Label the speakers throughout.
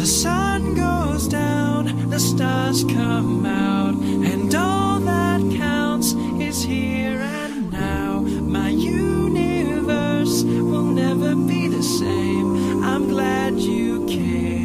Speaker 1: The sun goes down, the stars come out, and all that counts is here and now. My universe will never be the same. I'm glad you came.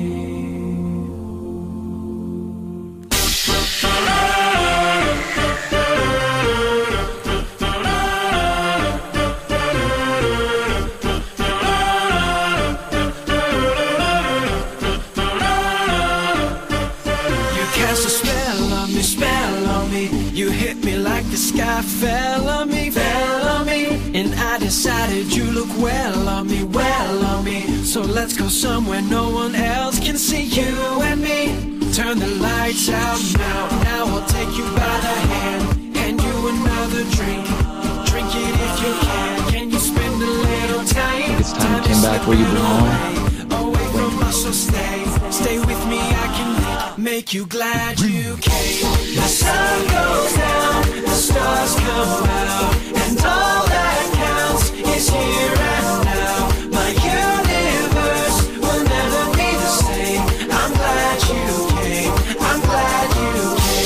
Speaker 1: Cast a spell on me. You hit me like the sky fell on me. And I decided you look well on me. So let's go somewhere no one else can see. You and me. Turn the lights out now. Now I'll take you by the hand. Hand you another drink. Drink it if you can. Can you spend a little time?
Speaker 2: It's time to come back where you belong.
Speaker 1: Away from us, so stay with me. I can make you glad you came. The sun goes down, the stars come out, and all that counts is here and now. My universe will never be the same. I'm glad you came. I'm glad you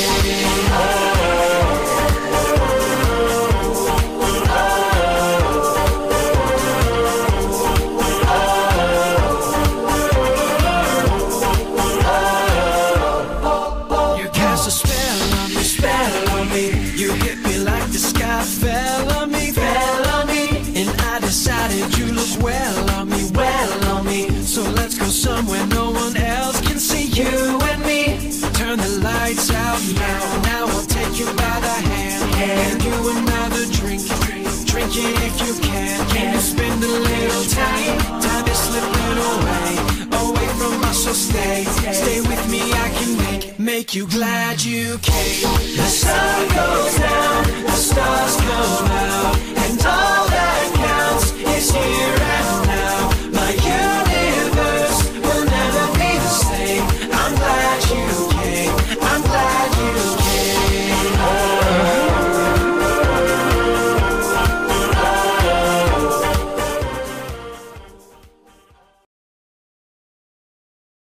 Speaker 1: You hit me like the sky fell on me. And I decided you look well on me. So let's go somewhere no one else can see. You and me. Turn the lights out now. Now I'll take you by the hand. Hand you another drink. Drink it if you can. Can you spend a little time? Time is slipping away from us, so stay with me. I can make you glad you came.